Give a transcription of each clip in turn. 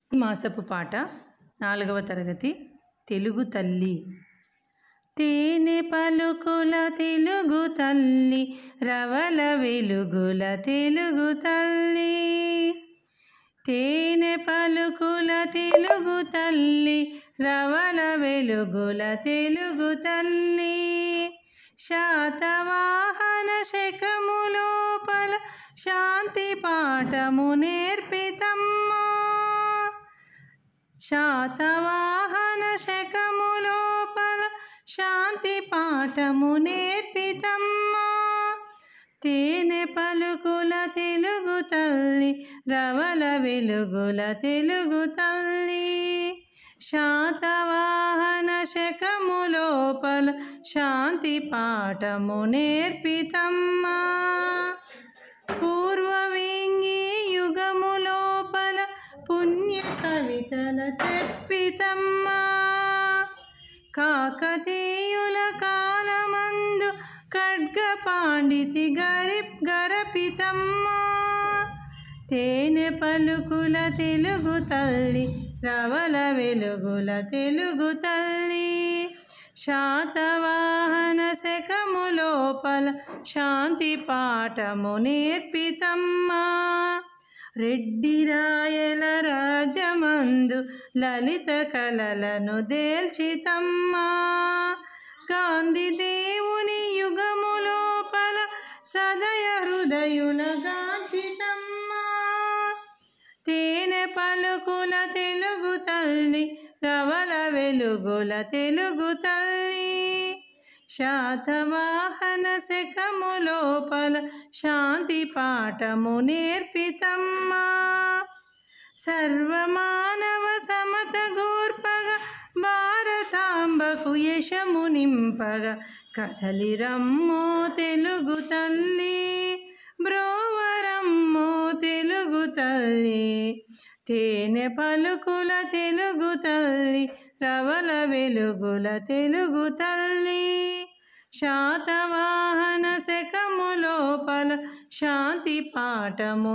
మాసపు పాట 4వ తరగతి తెలుగు తల్లి. తేనె పలుకుల తెలుగు తల్లి, రవల వెలుగుల తెలుగు తల్లి. తేనె పలుకుల తెలుగు తల్లి, రవల వెలుగుల తెలుగు తల్లి. శాతవాహన శకము లోపల శాంతి పాఠము నేర్పితమ్మా. శాతవాహన శకము లోపల శాంతి పాఠము నేర్పితమ్మా. తేనె పలుకుల తెలుగు తల్లి, రవల వెలుగుల తెలుగు తల్లి. శాతవాహన శకము లోపల శాంతి పాఠము నేర్పితమ్మా. పూర్వ వేంగి యుగము లోపల పుణ్య కవితల చెప్పితమ్మా. కాకతీయుల కాలమందు ఖడ్గ పాండితి గరపితమ్మా. తేనె పలుకుల తెలుగు తల్లి, రవల వెలుగుల తెలుగు తల్లి. శాతవాహన శకము లోపల శాంతి పాఠము నేర్పితమ్మా. రెడ్డి రాయల రాజమందు లలిత కళలను దేల్చితమ్మా. గాంధీ దేవుని యుగము లోపల సదయ హృదయుల గాంచితమ్మా. తేనె పలుకుల తెలుగు తల్లి, రవల వెలుగుల తెలుగు తల్లి. శాతవాహన శకము లోపల శాంతి పాఠము నేర్పితమ్మా. సర్వమానవ సమత గూర్పగా భారతాంబకు యశము నింపగా కదలిరమ్మో తెలుగు తల్లి, బ్రోవరమ్మో తెలుగు తల్లి. తేనె పలుకుల తెలుగు తల్లి, రవల వెలుగుల తెలుగు తల్లి. శాతవాహన శకము లోపల శాంతి పాఠము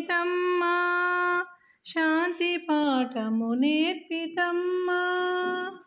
నేర్పితమ్మా. శాంతి పాఠము నేర్పితమ్మా.